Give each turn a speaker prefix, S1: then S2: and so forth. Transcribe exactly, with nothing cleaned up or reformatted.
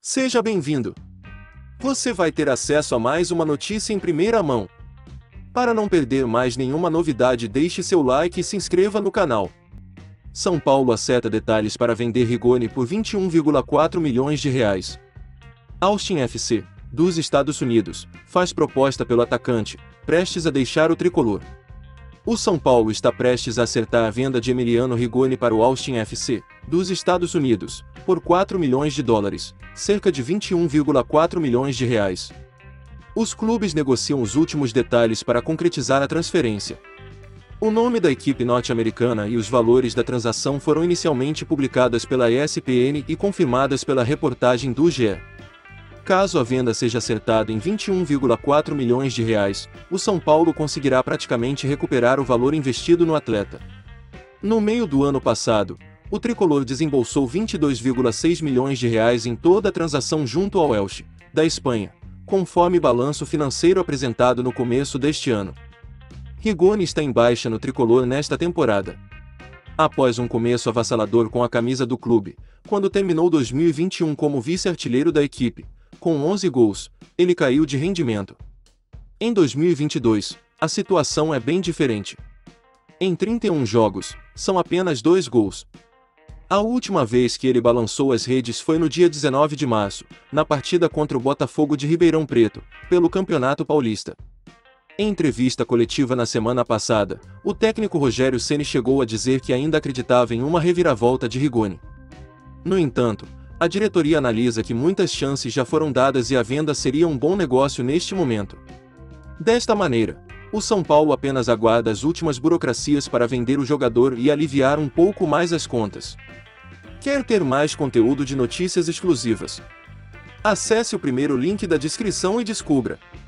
S1: Seja bem-vindo! Você vai ter acesso a mais uma notícia em primeira mão. Para não perder mais nenhuma novidade, deixe seu like e se inscreva no canal. São Paulo acerta detalhes para vender Rigoni por vinte e um vírgula quatro milhões de reais. Austin F C, dos Estados Unidos, faz proposta pelo atacante, prestes a deixar o tricolor. O São Paulo está prestes a acertar a venda de Emiliano Rigoni para o Austin F C, dos Estados Unidos, por quatro milhões de dólares, cerca de vinte e um vírgula quatro milhões de reais. Os clubes negociam os últimos detalhes para concretizar a transferência. O nome da equipe norte-americana e os valores da transação foram inicialmente publicadas pela E S P N e confirmadas pela reportagem do G E. Caso a venda seja acertada em vinte e um vírgula quatro milhões de reais, o São Paulo conseguirá praticamente recuperar o valor investido no atleta. No meio do ano passado, o tricolor desembolsou vinte e dois vírgula seis milhões de reais em toda a transação junto ao Elche, da Espanha, conforme balanço financeiro apresentado no começo deste ano. Rigoni está em baixa no tricolor nesta temporada. Após um começo avassalador com a camisa do clube, quando terminou dois mil e vinte e um como vice-artilheiro da equipe, com onze gols, ele caiu de rendimento. Em dois mil e vinte e dois, a situação é bem diferente. Em trinta e um jogos, são apenas dois gols. A última vez que ele balançou as redes foi no dia dezenove de março, na partida contra o Botafogo de Ribeirão Preto, pelo Campeonato Paulista. Em entrevista coletiva na semana passada, o técnico Rogério Ceni chegou a dizer que ainda acreditava em uma reviravolta de Rigoni. No entanto, a diretoria analisa que muitas chances já foram dadas e a venda seria um bom negócio neste momento. Desta maneira, o São Paulo apenas aguarda as últimas burocracias para vender o jogador e aliviar um pouco mais as contas. Quer ter mais conteúdo de notícias exclusivas? Acesse o primeiro link da descrição e descubra.